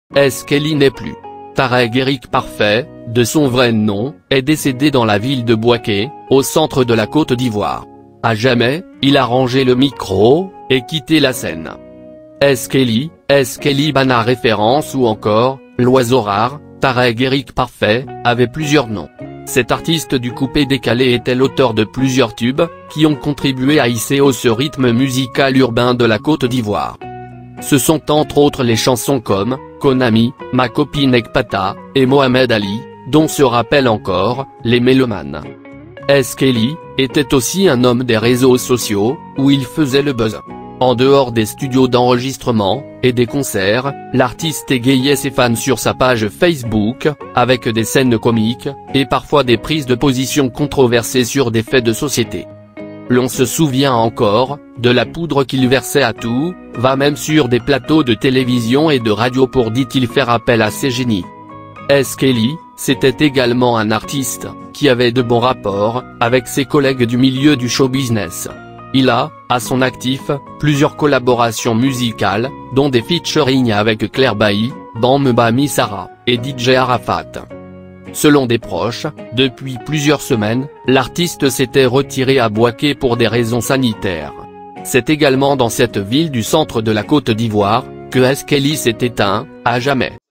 S. Kelly n'est plus. Tarek Eric Parfait, de son vrai nom, est décédé dans la ville de Bouaké, au centre de la Côte d'Ivoire. À jamais, il a rangé le micro, et quitté la scène. S. Kelly Bana référence ou encore, l'oiseau rare, Tarek Eric Parfait, avait plusieurs noms. Cet artiste du coupé décalé était l'auteur de plusieurs tubes, qui ont contribué à hisser haut ce rythme musical urbain de la Côte d'Ivoire. Ce sont entre autres les chansons comme « Konami »,« Ma copine Ekpata » et « Mohamed Ali », dont se rappellent encore les mélomanes. S. Kelly était aussi un homme des réseaux sociaux, où il faisait le buzz. En dehors des studios d'enregistrement, et des concerts, l'artiste égayait ses fans sur sa page Facebook, avec des scènes comiques, et parfois des prises de position controversées sur des faits de société. L'on se souvient encore, de la poudre qu'il versait à tout, va même sur des plateaux de télévision et de radio pour dit-il faire appel à ses génies. S. Kelly, c'était également un artiste, qui avait de bons rapports, avec ses collègues du milieu du show business. Il a, à son actif, plusieurs collaborations musicales, dont des featuring avec Claire Bailly, Bam Bami Sarah, et DJ Arafat. Selon des proches, depuis plusieurs semaines, l'artiste s'était retiré à Bouaké pour des raisons sanitaires. C'est également dans cette ville du centre de la Côte d'Ivoire, que S. Kelly s'est éteint, à jamais.